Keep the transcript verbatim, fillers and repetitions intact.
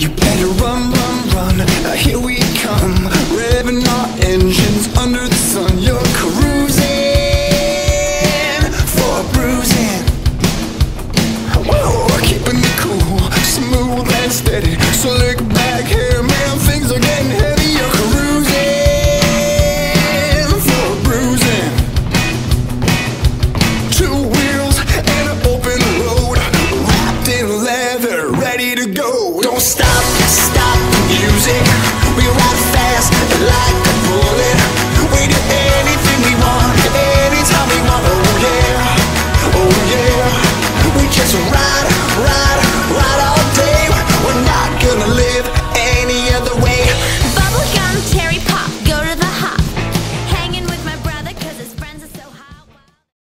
You better run, run, run, uh, here we come, revving our engines under the sun. You're cruising for a bruising. Whoa, keeping it cool, smooth and steady, so let